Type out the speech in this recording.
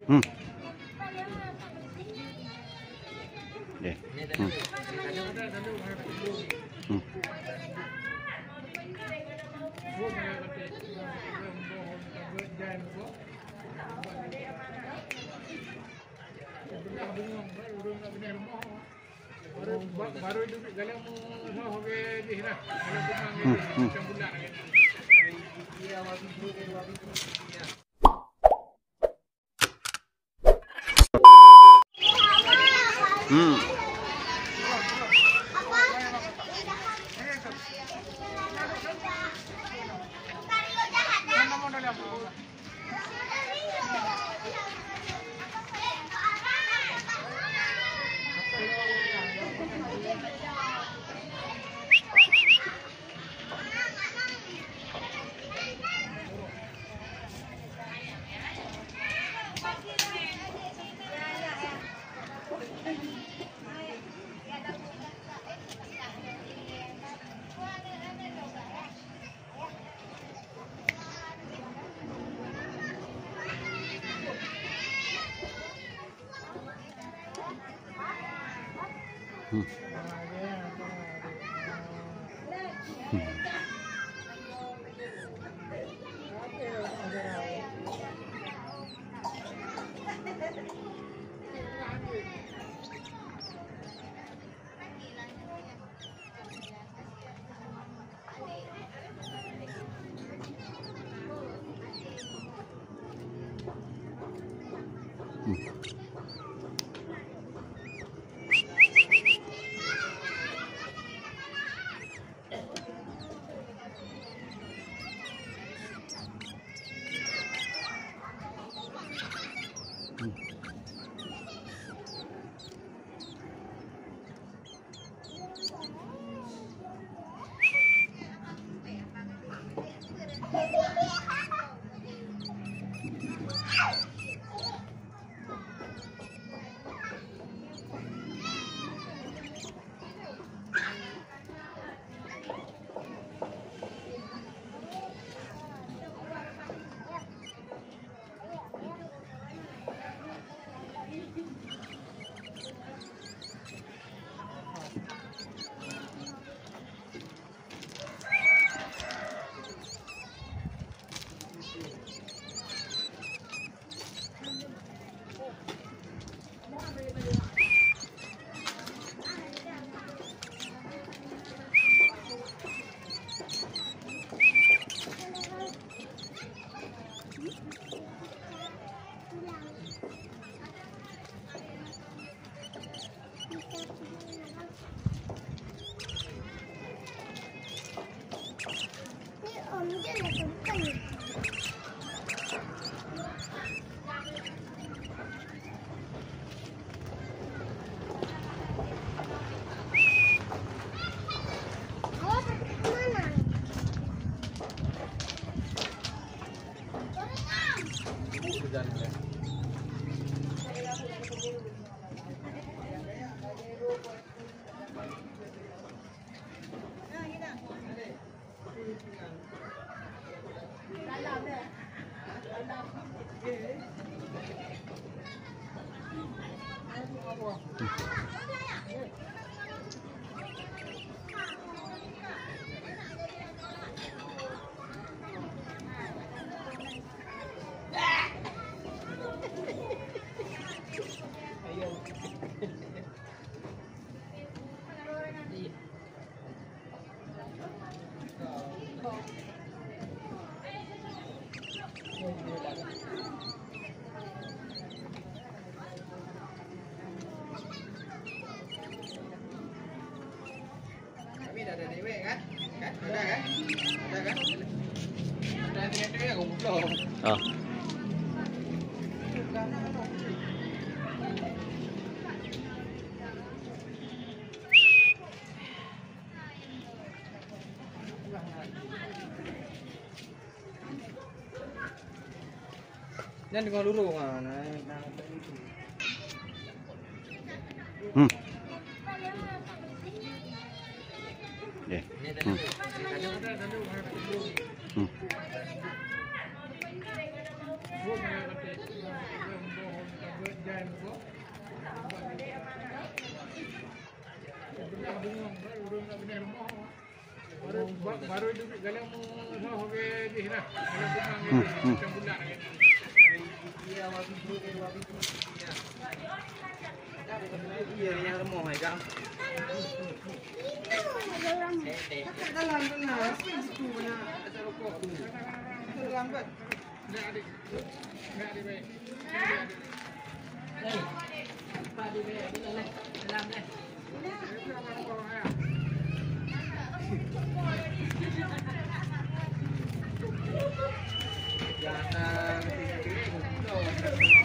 Hmm. Deh. Hmm. Hmm. Baru itu kalau mau hobi di sana, Hmm. Hmm. Ada dewek kan? Ada kan? Ada kan? Ada dewek aku belum. Oh. Yan dengan luru mana? Hmm. Deh. Hmm. Hmm. Baru duduk dalam hobi di lah. Macam bulan ni. Iya, yang remuk mai kang. Kat dalam benar. Situ benar. Ada rokok tu. Dalam kan. Nak adik. Nak adik baik. Pak di dalam deh. Jangan